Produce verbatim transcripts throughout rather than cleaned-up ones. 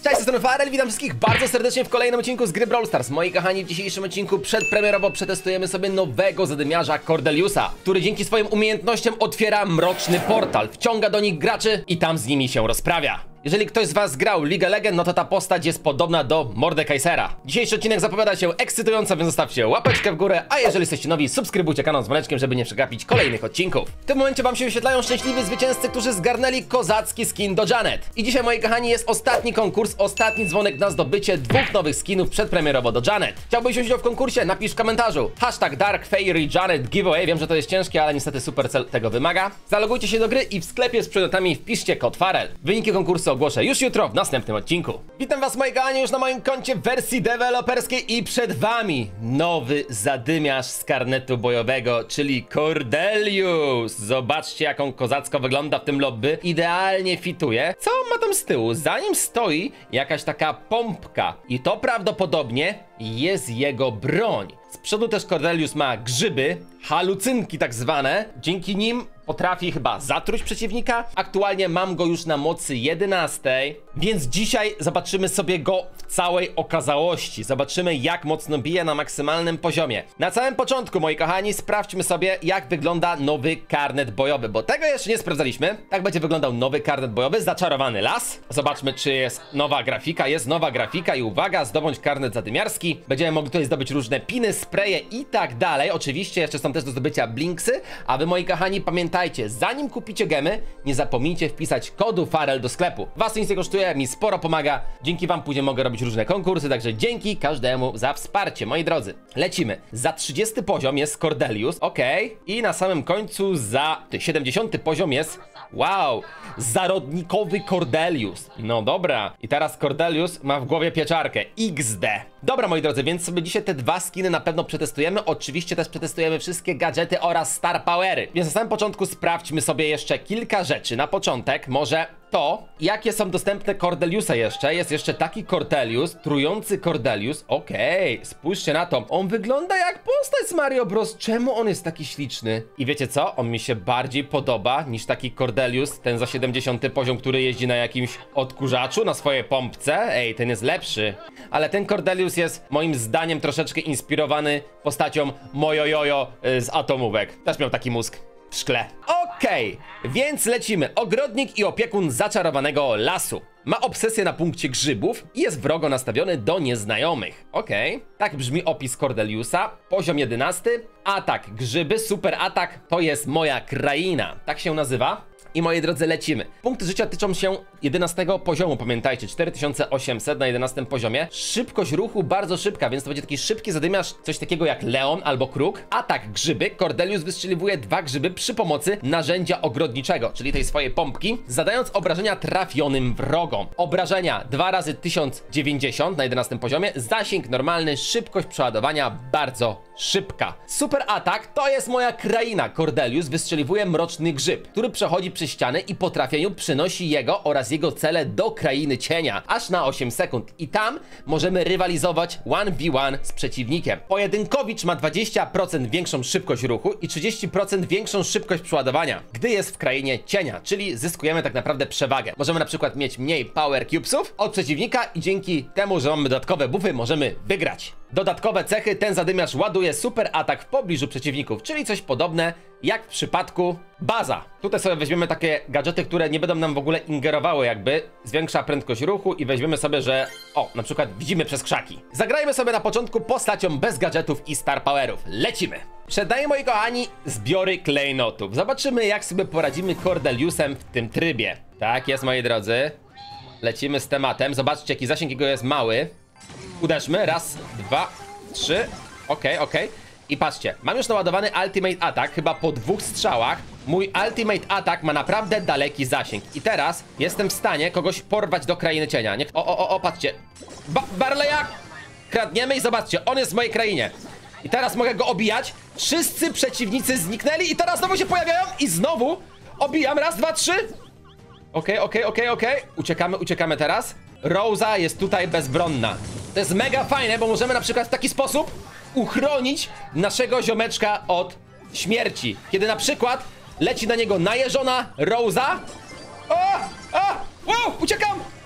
Cześć, jestem Farel, witam wszystkich bardzo serdecznie w kolejnym odcinku z gry Brawl Stars. Moi kochani, w dzisiejszym odcinku przedpremierowo przetestujemy sobie nowego zadymiarza Cordeliusa, który dzięki swoim umiejętnościom otwiera mroczny portal, wciąga do nich graczy i tam z nimi się rozprawia. Jeżeli ktoś z was grał League of Legends, no to ta postać jest podobna do Mordekaisera. Dzisiejszy odcinek zapowiada się ekscytująco, więc zostawcie łapeczkę w górę, a jeżeli jesteście nowi, subskrybujcie kanał z dzwoneczkiem, żeby nie przegapić kolejnych odcinków. W tym momencie wam się wyświetlają szczęśliwi zwycięzcy, którzy zgarnęli kozacki skin do Janet. I dzisiaj, moi kochani, jest ostatni konkurs, ostatni dzwonek na zdobycie dwóch nowych skinów przedpremierowo do Janet. Chciałbyś wziąć udział w konkursie? Napisz w komentarzu hashtag Dark Fairy Janet Giveaway. Wiem, że to jest ciężkie, ale niestety Supercell tego wymaga. Zalogujcie się do gry i w sklepie z przedmiotami wpiszcie kod Farel. Wyniki konkursu ogłoszę już jutro w następnym odcinku. Witam was, moi kochani, już na moim koncie w wersji deweloperskiej i przed wami nowy zadymiarz z karnetu bojowego, czyli Cordelius. Zobaczcie, jak on kozacko wygląda w tym lobby. Idealnie fituje. Co on ma tam z tyłu? Za nim stoi jakaś taka pompka i to prawdopodobnie jest jego broń. Z przodu też Cordelius ma grzyby, halucynki tak zwane. Dzięki nim potrafi chyba zatruć przeciwnika. Aktualnie mam go już na mocy jedenastej, więc dzisiaj zobaczymy sobie go w całej okazałości. Zobaczymy, jak mocno bije na maksymalnym poziomie. Na samym początku, moi kochani, sprawdźmy sobie, jak wygląda nowy karnet bojowy, bo tego jeszcze nie sprawdzaliśmy. Tak będzie wyglądał nowy karnet bojowy, zaczarowany las. Zobaczmy, czy jest nowa grafika. Jest nowa grafika i uwaga, zdobądź karnet zadymiarski. Będziemy mogli tutaj zdobyć różne piny, spreje i tak dalej. Oczywiście jeszcze są też do zdobycia blinksy, a wy, moi kochani, pamiętajcie, zanim kupicie gemy, nie zapomnijcie wpisać kodu Farel do sklepu. Was to nic nie kosztuje, mi sporo pomaga. Dzięki wam później mogę robić różne konkursy, także dzięki każdemu za wsparcie, moi drodzy. Lecimy. Za trzydziesty poziom jest Cordelius, ok. I na samym końcu za siedemdziesiąty poziom jest, wow, zarodnikowy Cordelius. No dobra. I teraz Cordelius ma w głowie pieczarkę. iks de. Dobra, moi drodzy, więc sobie dzisiaj te dwa skiny na pewno przetestujemy. Oczywiście też przetestujemy wszystkie gadżety oraz star powery. Więc na samym początku sprawdźmy sobie jeszcze kilka rzeczy. Na początek może to, jakie są dostępne Cordeliusa jeszcze. Jest jeszcze taki Cordelius, trujący Cordelius. Okej, okay, spójrzcie na to. On wygląda jak postać z Mario Bros. Czemu on jest taki śliczny? I wiecie co? On mi się bardziej podoba niż taki Cordelius, ten za siedemdziesiąty poziom, który jeździ na jakimś odkurzaczu, na swojej pompce. Ej, ten jest lepszy. Ale ten Cordelius jest moim zdaniem troszeczkę inspirowany postacią Mojojojo z Atomówek. Też miał taki mózg w szkle. Okej, okay, więc lecimy. Ogrodnik i opiekun zaczarowanego lasu. Ma obsesję na punkcie grzybów i jest wrogo nastawiony do nieznajomych. Okej, okay. Tak brzmi opis Cordeliusa. Poziom jedenasty. Atak grzyby, super atak, to jest moja kraina. Tak się nazywa. I moi drodzy, lecimy. Punkty życia tyczą się jedenastego poziomu, pamiętajcie, cztery tysiące osiemset na jedenastym poziomie. Szybkość ruchu bardzo szybka, więc to będzie taki szybki zadymiarz, coś takiego jak Leon albo Kruk. Atak grzyby. Cordelius wystrzeliwuje dwa grzyby przy pomocy narzędzia ogrodniczego, czyli tej swojej pompki, zadając obrażenia trafionym wrogom. Obrażenia dwa razy tysiąc dziewięćdziesiąt na jedenastym poziomie. Zasięg normalny, szybkość przeładowania bardzo szybka. Super atak, to jest moja kraina. Cordelius wystrzeliwuje mroczny grzyb, który przechodzi przez ścianę i po trafieniu przynosi jego oraz jego cele do krainy cienia, aż na osiem sekund. I tam możemy rywalizować jeden na jeden z przeciwnikiem. Pojedynkowicz ma dwadzieścia procent większą szybkość ruchu i trzydzieści procent większą szybkość przeładowania, gdy jest w krainie cienia, czyli zyskujemy tak naprawdę przewagę. Możemy na przykład mieć mniej power cubesów od przeciwnika i dzięki temu, że mamy dodatkowe buffy, możemy wygrać. Dodatkowe cechy, ten zadymiarz ładuje super atak w pobliżu przeciwników, czyli coś podobne jak w przypadku baza. Tutaj sobie weźmiemy takie gadżety, które nie będą nam w ogóle ingerowały jakby. Zwiększa prędkość ruchu i weźmiemy sobie, że o, na przykład widzimy przez krzaki. Zagrajmy sobie na początku postacią bez gadżetów i star powerów. Lecimy! Przeddaję, moi kochani, zbiory klejnotów. Zobaczymy, jak sobie poradzimy Cordeliusem w tym trybie. Tak jest, moi drodzy. Lecimy z tematem. Zobaczcie, jaki zasięg jego jest mały. Uderzmy. Raz, dwa, trzy. Okej, okay, okej. Okay. I patrzcie, mam już naładowany Ultimate Attack, chyba po dwóch strzałach. Mój Ultimate Attack ma naprawdę daleki zasięg. I teraz jestem w stanie kogoś porwać do krainy cienia. Nie... O, o, o, o, patrzcie. Ba Barleya kradniemy i zobaczcie, on jest w mojej krainie. I teraz mogę go obijać. Wszyscy przeciwnicy zniknęli i teraz znowu się pojawiają i znowu obijam. Raz, dwa, trzy. Okej, okej, okej, okej. Uciekamy, uciekamy teraz. Rosa jest tutaj bezbronna. To jest mega fajne, bo możemy na przykład w taki sposób uchronić naszego ziomeczka od śmierci. Kiedy na przykład leci na niego najeżona Rosa. O! O! Wow! Uciekam!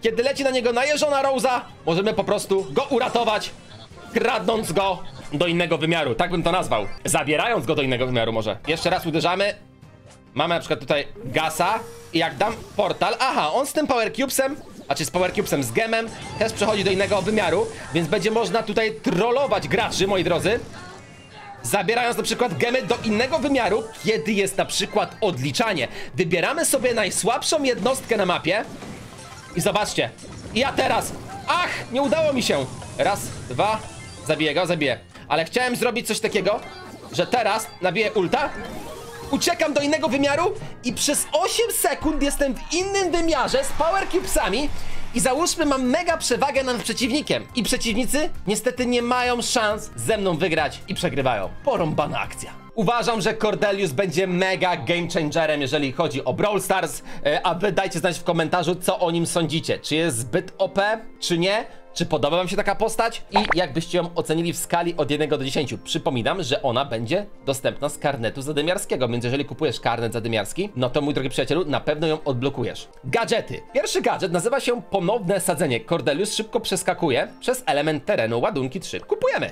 Kiedy leci na niego najeżona Rosa, możemy po prostu go uratować, kradnąc go do innego wymiaru. Tak bym to nazwał. Zabierając go do innego wymiaru może. Jeszcze raz uderzamy. Mamy na przykład tutaj gasa i jak dam portal, aha, on z tym Power Cubesem, a czy z Power Cubesem, z gemem, też przechodzi do innego wymiaru, więc będzie można tutaj trollować graczy, moi drodzy, zabierając na przykład gemy do innego wymiaru, kiedy jest na przykład odliczanie. Wybieramy sobie najsłabszą jednostkę na mapie i zobaczcie, ja teraz, ach, nie udało mi się. Raz, dwa, zabiję go, zabiję. Ale chciałem zrobić coś takiego, że teraz nabiję ulta, uciekam do innego wymiaru i przez osiem sekund jestem w innym wymiarze z Power Cubesami i załóżmy, mam mega przewagę nad przeciwnikiem. I przeciwnicy niestety nie mają szans ze mną wygrać i przegrywają. Porąbana akcja. Uważam, że Cordelius będzie mega game changerem, jeżeli chodzi o Brawl Stars, a wy dajcie znać w komentarzu, co o nim sądzicie. Czy jest zbyt O P, czy nie? Czy podoba wam się taka postać? I jak byście ją ocenili w skali od jednego do dziesięciu? Przypominam, że ona będzie dostępna z karnetu zadymiarskiego, więc jeżeli kupujesz karnet zadymiarski, no to mój drogi przyjacielu, na pewno ją odblokujesz. Gadżety. Pierwszy gadżet nazywa się ponowne sadzenie. Cordelius szybko przeskakuje przez element terenu, ładunki trzy. Kupujemy.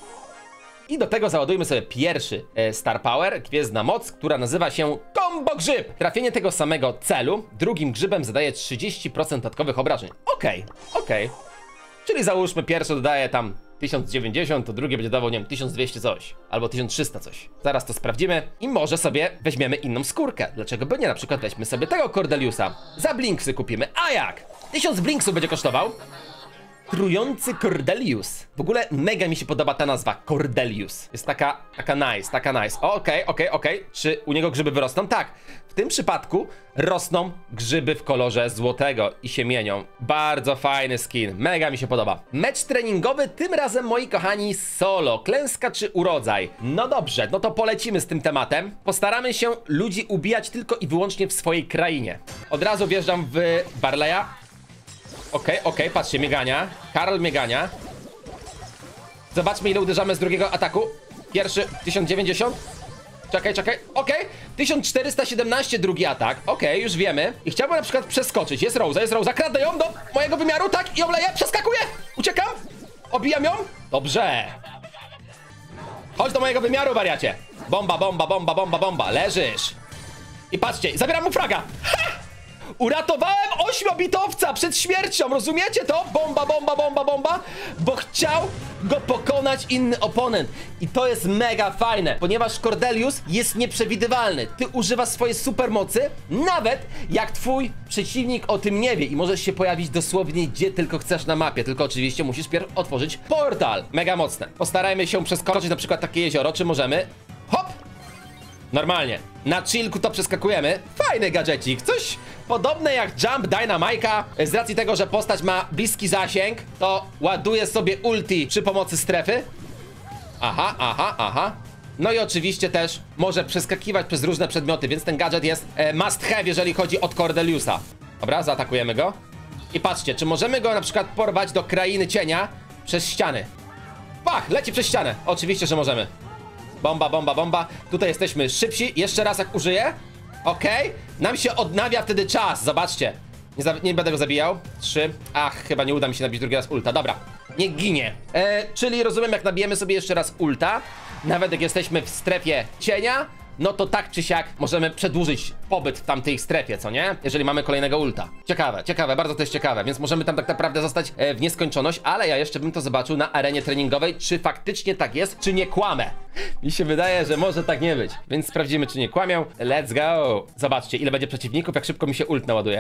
I do tego załadujmy sobie pierwszy e, Star Power, gwiezdna moc, która nazywa się Combo Grzyb. Trafienie tego samego celu drugim grzybem zadaje trzydzieści procent dodatkowych obrażeń. Okej, okay, okej. Okay. Czyli załóżmy, pierwszy dodaje tam tysiąc dziewięćdziesiąt, to drugie będzie dawał, nie wiem, tysiąc dwieście coś. Albo tysiąc trzysta coś. Zaraz to sprawdzimy i może sobie weźmiemy inną skórkę. Dlaczego by nie? Na przykład weźmy sobie tego Cordeliusa. Za blinksy kupimy. A jak? tysiąc blinksów będzie kosztował. Trujący Cordelius. W ogóle mega mi się podoba ta nazwa, Cordelius. Jest taka, taka nice, taka nice. Okej, okej, okej. Czy u niego grzyby wyrosną? Tak. W tym przypadku rosną grzyby w kolorze złotego i się mienią. Bardzo fajny skin, mega mi się podoba. Mecz treningowy, tym razem, moi kochani, solo. Klęska czy urodzaj? No dobrze, no to polecimy z tym tematem. Postaramy się ludzi ubijać tylko i wyłącznie w swojej krainie. Od razu wjeżdżam w Barleya. Okej, okay, okej, okay, patrzcie, miegania. Karol miegania. Zobaczmy, ile uderzamy z drugiego ataku. Pierwszy, tysiąc dziewięćdziesiąt. Czekaj, czekaj, okej. Okay. tysiąc czterysta siedemnaście, drugi atak. Okej, okay, już wiemy. I chciałbym na przykład przeskoczyć. Jest Rosa, jest Rosa. Kradę ją do mojego wymiaru, tak? I ją leję, przeskakuję. Uciekam. Obijam ją. Dobrze. Chodź do mojego wymiaru, wariacie. Bomba, bomba, bomba, bomba, bomba. Leżysz. I patrzcie, zabieram mu fraga. Ha! Uratowałem ośmiobitowca przed śmiercią, rozumiecie to? Bomba, bomba, bomba, bomba, bo chciał go pokonać inny oponent. I to jest mega fajne, ponieważ Cordelius jest nieprzewidywalny. Ty używasz swojej supermocy, nawet jak twój przeciwnik o tym nie wie i możesz się pojawić dosłownie gdzie tylko chcesz na mapie, tylko oczywiście musisz pierw otworzyć portal. Mega mocne. Postarajmy się przeskoczyć na przykład takie jezioro, czy możemy? Hop! Normalnie. Na chillku to przeskakujemy. Fajny gadżecik. Coś podobne jak Jump Dynamite'a. Z racji tego, że postać ma bliski zasięg, to ładuje sobie ulti przy pomocy strefy. Aha, aha, aha. No i oczywiście też może przeskakiwać przez różne przedmioty, więc ten gadżet jest e, must have, jeżeli chodzi o Cordeliusa. Dobra, zaatakujemy go. I patrzcie, czy możemy go na przykład porwać do krainy cienia przez ściany. Pach, leci przez ścianę. Oczywiście, że możemy. Bomba, bomba, bomba. Tutaj jesteśmy szybsi. Jeszcze raz jak użyję. Okej. Okay. Nam się odnawia wtedy czas. Zobaczcie. Nie, za nie będę go zabijał. Trzy. Ach, chyba nie uda mi się nabić drugi raz ulta. Dobra. Nie ginie. E, czyli rozumiem, jak nabijemy sobie jeszcze raz ulta, nawet jak jesteśmy w strefie cienia, no to tak czy siak możemy przedłużyć pobyt w tamtej strefie, co nie? Jeżeli mamy kolejnego ulta. Ciekawe, ciekawe, bardzo to jest ciekawe, więc możemy tam tak naprawdę zostać e, w nieskończoność, ale ja jeszcze bym to zobaczył na arenie treningowej, czy faktycznie tak jest, czy nie kłamę. Mi się wydaje, że może tak nie być, więc sprawdzimy, czy nie kłamią. Let's go! Zobaczcie, ile będzie przeciwników, jak szybko mi się ult naładuje.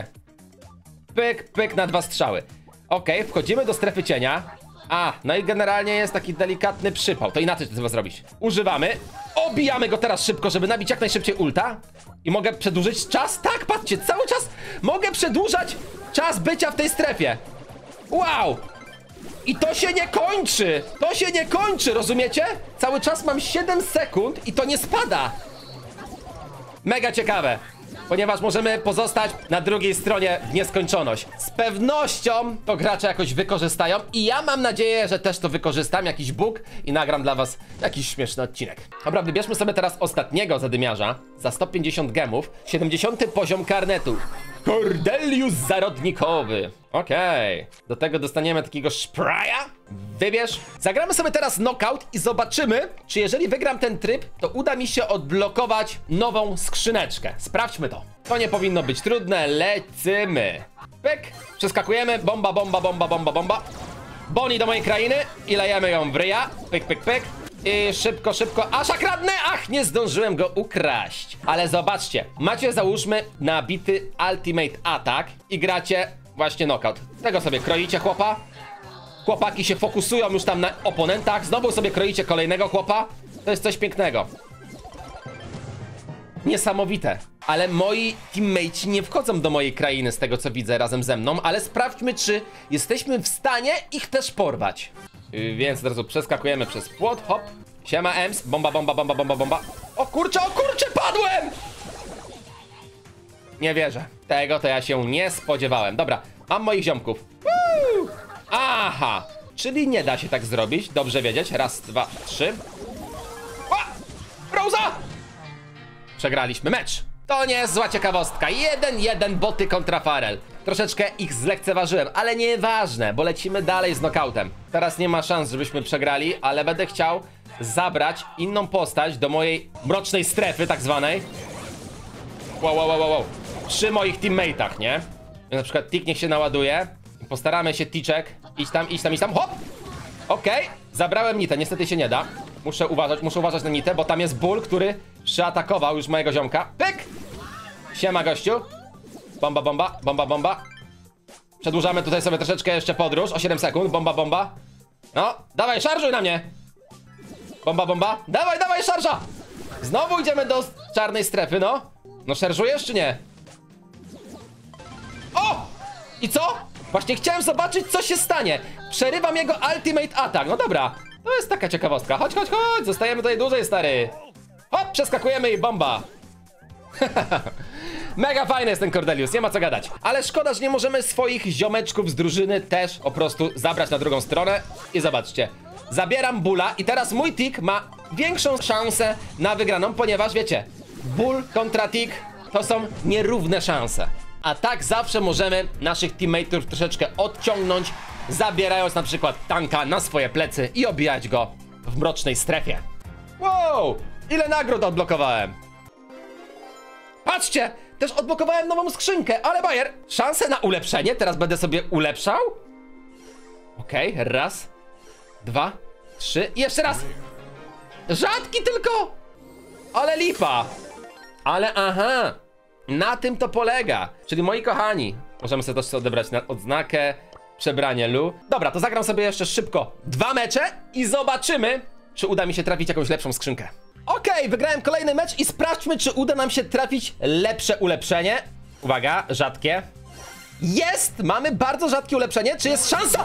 Pyk, pyk na dwa strzały. Okej, okay, wchodzimy do strefy cienia. A, no i generalnie jest taki delikatny przypał. To inaczej to trzeba zrobić. Używamy. Obijamy go teraz szybko, żeby nabić jak najszybciej ulta. I mogę przedłużyć czas? Tak, patrzcie, cały czas mogę przedłużać czas bycia w tej strefie. Wow! I to się nie kończy! To się nie kończy, rozumiecie? Cały czas mam siedem sekund i to nie spada. Mega ciekawe. Ponieważ możemy pozostać na drugiej stronie w nieskończoność. Z pewnością to gracze jakoś wykorzystają i ja mam nadzieję, że też to wykorzystam, jakiś bóg i nagram dla was jakiś śmieszny odcinek. Dobra, wybierzmy sobie teraz ostatniego zadymiarza za sto pięćdziesiąt gemów, siedemdziesiąty poziom karnetu. Cordelius Zarodnikowy. Okej, okay. Do tego dostaniemy takiego spraya. Wybierz. Zagramy sobie teraz knockout i zobaczymy, czy jeżeli wygram ten tryb, to uda mi się odblokować nową skrzyneczkę. Sprawdźmy to. To nie powinno być trudne, lecimy. Pyk, przeskakujemy, bomba, bomba, bomba, bomba, bomba. Boni do mojej krainy i lejemy ją w ryja. Pyk, pyk, pyk. I szybko, szybko, aż kradnę! Ach, nie zdążyłem go ukraść. Ale zobaczcie, macie załóżmy nabity Ultimate Attack i gracie właśnie knockout. Tego sobie kroicie chłopa. Chłopaki się fokusują już tam na oponentach. Znowu sobie kroicie kolejnego chłopa. To jest coś pięknego. Niesamowite. Ale moi teammate'i nie wchodzą do mojej krainy z tego co widzę razem ze mną. Ale sprawdźmy, czy jesteśmy w stanie ich też porwać. Yy, więc od razu przeskakujemy przez płot. Hop. Siema Ems. Bomba, bomba, bomba, bomba, bomba. O kurczę, o kurczę, padłem! Nie wierzę. Tego to ja się nie spodziewałem. Dobra, mam moich ziomków. Woo! Aha. Czyli nie da się tak zrobić. Dobrze wiedzieć. Raz, dwa, trzy. Rosa! Przegraliśmy mecz. To nie jest zła ciekawostka. jeden jeden boty kontra Farel. Troszeczkę ich zlekceważyłem, ale nieważne, bo lecimy dalej z knockoutem. Teraz nie ma szans, żebyśmy przegrali, ale będę chciał zabrać inną postać do mojej mrocznej strefy, tak zwanej. Wow, wow, wow, wow. Przy moich teammate'ach, nie? Na przykład Tik niech się naładuje. Postaramy się, Ticzek. Idź tam, idź tam, idź tam. Hop! Okej, okay. Zabrałem nitę, niestety się nie da. Muszę uważać, muszę uważać na nitę, bo tam jest ból, który przeatakował już mojego ziomka. Pyk! Siema gościu. Bomba, bomba, bomba, bomba. Przedłużamy tutaj sobie troszeczkę jeszcze podróż o siedem sekund. Bomba, bomba. No, dawaj, szarżuj na mnie. Bomba, bomba. Dawaj, dawaj, szarża. Znowu idziemy do czarnej strefy, no. No, szarżujesz czy nie? O! I co? Właśnie chciałem zobaczyć, co się stanie. Przerywam jego ultimate attack. No dobra, to jest taka ciekawostka. Chodź, chodź, chodź. Zostajemy tutaj dłużej, stary. Hop, przeskakujemy i bomba. Mega fajny jest ten Cordelius, nie ma co gadać. Ale szkoda, że nie możemy swoich ziomeczków z drużyny też po prostu zabrać na drugą stronę. I zobaczcie, zabieram Bula i teraz mój Tik ma większą szansę na wygraną, ponieważ wiecie, Bull kontra Tik to są nierówne szanse. A tak zawsze możemy naszych teammateów troszeczkę odciągnąć, zabierając na przykład tanka na swoje plecy i obijać go w mrocznej strefie. Wow, ile nagród odblokowałem. Patrzcie, też odblokowałem nową skrzynkę, ale Bayer, szansę na ulepszenie, teraz będę sobie ulepszał. Okej, okay, raz, dwa, trzy i jeszcze raz. Rzadki tylko, ale lipa. Ale aha, na tym to polega. Czyli moi kochani, możemy sobie też odebrać na odznakę, przebranie Lu. Dobra, to zagram sobie jeszcze szybko dwa mecze i zobaczymy, czy uda mi się trafić jakąś lepszą skrzynkę. Okej, okay, wygrałem kolejny mecz i sprawdźmy, czy uda nam się trafić lepsze ulepszenie. Uwaga, rzadkie. Jest! Mamy bardzo rzadkie ulepszenie. Czy jest szansa?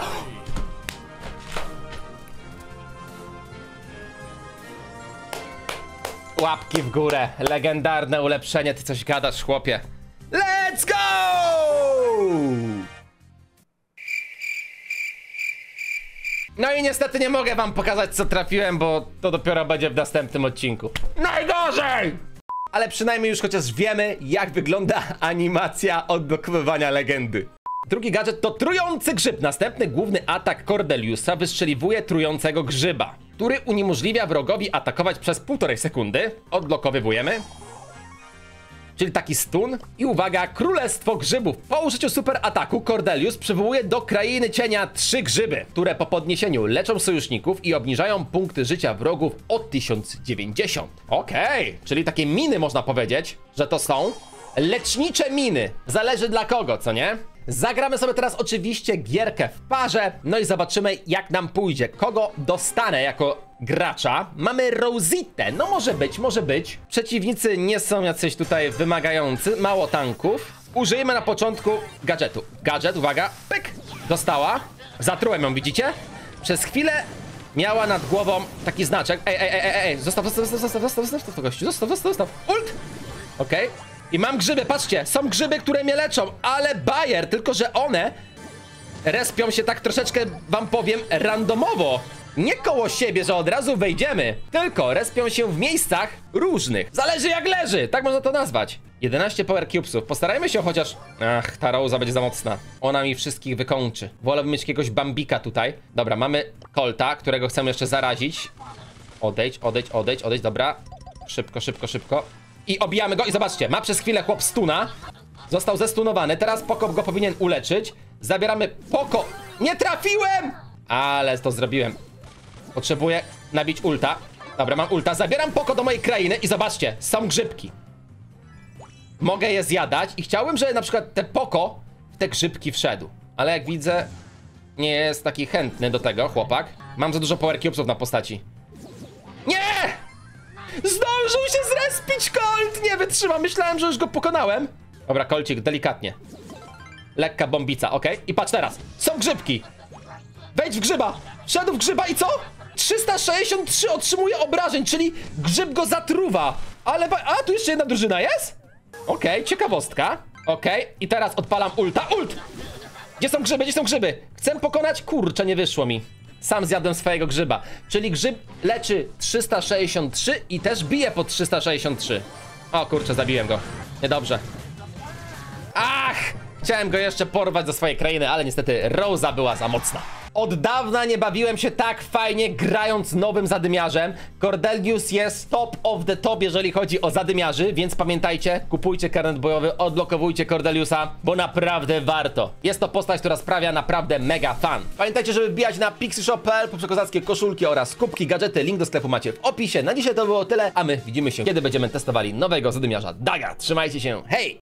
Łapki w górę. Legendarne ulepszenie. Ty coś gadasz, chłopie. Let's go! No i niestety nie mogę wam pokazać, co trafiłem, bo to dopiero będzie w następnym odcinku. Najgorzej! Ale przynajmniej już chociaż wiemy, jak wygląda animacja odblokowywania legendy. Drugi gadżet to trujący grzyb. Następny główny atak Cordeliusa wystrzeliwuje trującego grzyba, który uniemożliwia wrogowi atakować przez półtorej sekundy. Odblokowywujemy. Czyli taki stun. I uwaga, królestwo grzybów. Po użyciu super ataku Cordelius przywołuje do krainy cienia trzy grzyby, które po podniesieniu leczą sojuszników i obniżają punkty życia wrogów o tysiąc dziewięćdziesiąt. Okej, okay. Czyli takie miny można powiedzieć, że to są lecznicze miny. Zależy dla kogo, co nie? Zagramy sobie teraz oczywiście gierkę w parze, no i zobaczymy, jak nam pójdzie. Kogo dostanę jako gracza? Mamy Rositę, no może być, może być. Przeciwnicy nie są jacyś tutaj wymagający, mało tanków. Użyjmy na początku gadżetu. Gadżet, uwaga, pyk, dostała. Zatrułem ją, widzicie? Przez chwilę miała nad głową taki znaczek. Ej, ej, ej, ej, ej, zostaw, zostaw, zostaw, zostaw, zostaw, zostaw, zostaw, gościu, zostaw, zostaw, zostaw. Ult! Okej. Okay. I mam grzyby, patrzcie, są grzyby, które mnie leczą, ale Bayer, tylko że one respią się tak troszeczkę, wam powiem, randomowo. Nie koło siebie, że od razu wejdziemy, tylko respią się w miejscach różnych. Zależy jak leży, tak można to nazwać. jedenaście power cubesów. Postarajmy się chociaż... Ach, ta Rosa będzie za mocna. Ona mi wszystkich wykończy. Wolałbym mieć jakiegoś Bambika tutaj. Dobra, mamy Colta, którego chcemy jeszcze zarazić. Odejdź, odejdź, odejdź, odejdź, dobra. Szybko, szybko, szybko. I obijamy go i zobaczcie, ma przez chwilę chłop stuna. Został zestunowany, teraz Poco go powinien uleczyć. Zabieramy Poco. Nie trafiłem! Ale to zrobiłem. Potrzebuję nabić ulta. Dobra, mam ulta, zabieram Poco do mojej krainy i zobaczcie, są grzybki. Mogę je zjadać i chciałbym, żeby na przykład te Poco w te grzybki wszedł. Ale jak widzę, nie jest taki chętny do tego chłopak. Mam za dużo power cubesów na postaci. Nie! Zdążył się zrespić Colt! Nie wytrzymam, myślałem, że już go pokonałem. Dobra, Colcik, delikatnie. Lekka bombica, ok? I patrz teraz, są grzybki. Wejdź w grzyba! Wszedł w grzyba i co? trzysta sześćdziesiąt trzy otrzymuje obrażeń, czyli grzyb go zatruwa. Ale... A, tu jeszcze jedna drużyna jest? Okej, okay, ciekawostka. Okej, okay. I teraz odpalam ulta. Ult! Gdzie są grzyby? Gdzie są grzyby? Chcę pokonać... Kurczę, nie wyszło mi. Sam zjadłem swojego grzyba. Czyli grzyb leczy trzysta sześćdziesiąt trzy i też bije po trzysta sześćdziesiąt trzy. O kurczę, zabiłem go. Niedobrze. Ach! Chciałem go jeszcze porwać ze swojej krainy, ale niestety Rosa była za mocna. Od dawna nie bawiłem się tak fajnie grając nowym zadymiarzem. Cordelius jest top of the top, jeżeli chodzi o zadymiarzy, więc pamiętajcie, kupujcie karnet bojowy, odblokowujcie Cordeliusa, bo naprawdę warto. Jest to postać, która sprawia naprawdę mega fan. Pamiętajcie, żeby wbijać na pixishop kropka p l po przekozackie koszulki oraz kubki, gadżety. Link do sklepu macie w opisie. Na dzisiaj to było tyle, a my widzimy się, kiedy będziemy testowali nowego zadymiarza Daga. Trzymajcie się, hej!